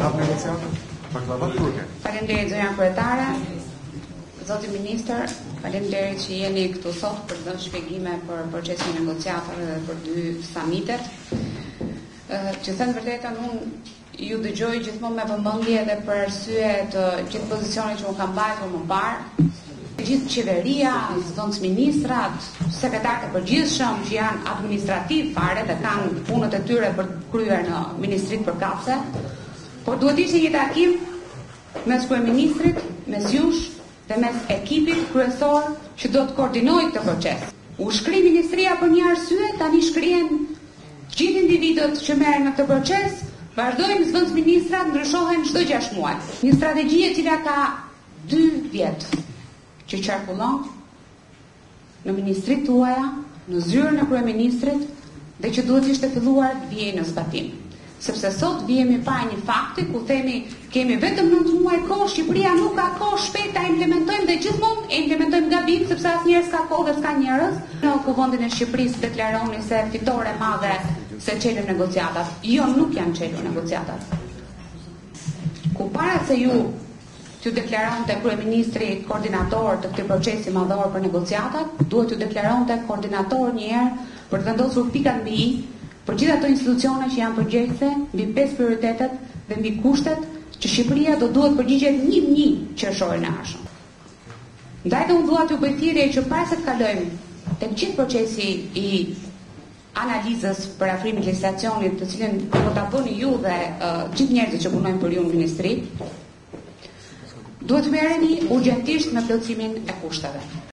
hap negociatën? Baklavat turke. Faleminderit zonja kryetare. Zoti ministër, faleminderit që jeni këtu sot për të dhënë shpjegime për procesin e negociatave dhe për 2 samitet. Që thënë vërtetën, unë ju dëgjoj gjithmonë me vëmendje edhe për arsye të gjithë pozicionit që unë kam mbajtur më parë. Gjithë qeveria, zëvendës ministrat, sekretarët e përgjithshëm që janë administrativ fare dhe kanë punët e tyre për kryer në ministritë përkatëse, por duhet ishte një takim mes kryeministrit, mes jush dhe mes ekipit kryesor që do të koordinojë këtë proces. U shkri ministria për një arsye, tani shkrihen gjithë individët që merren në këtë proces, vazhdojnë zëvendës ministrat, ndryshohen çdo 6 muaj. Një strategji e cila ka 2 vjet që qarkullon në ministrit tuaja, në zyrën e kryeministrit dhe që duhet ishte filluar të vijë në zbatim. Sepse sot vijemi pa një fakti ku themi kemi vetëm 9 muaj kohë, Shqipëria nuk ka kohë shpejt ta implementojmë dhe gjithmonë e implementojmë gabim sepse asnjëherë s'ka kohë dhe s'ka njerëz. Në Kuvendin e Shqipërisë deklaroni se fitore e madhe se çelën negociatat. Jo, nuk janë çelur negociatat. Ku para se ju t'ju deklaronte kryeministri koordinator të këtij procesi madhor për negociatat, duhet t'ju deklaronte koordinator një herë për të vendosur pikat mbi i për gjithë ato institucione që janë përgjegjëse mbi 5 prioritetet dhe mbi kushtet që Shqipëria do duhet përgjigjet një qershorin e ardhshëm. Ndaj unë dua t'ju bëj thirrje që para se të kalojmë tek gjithë procesi i analizës për afrimin e legjislacionit, të cilën do ta bëni ju dhe gjithë njerëzit që punojnë për ju në ministri, duhet merreni urgjentisht me plotësimin e kushteve.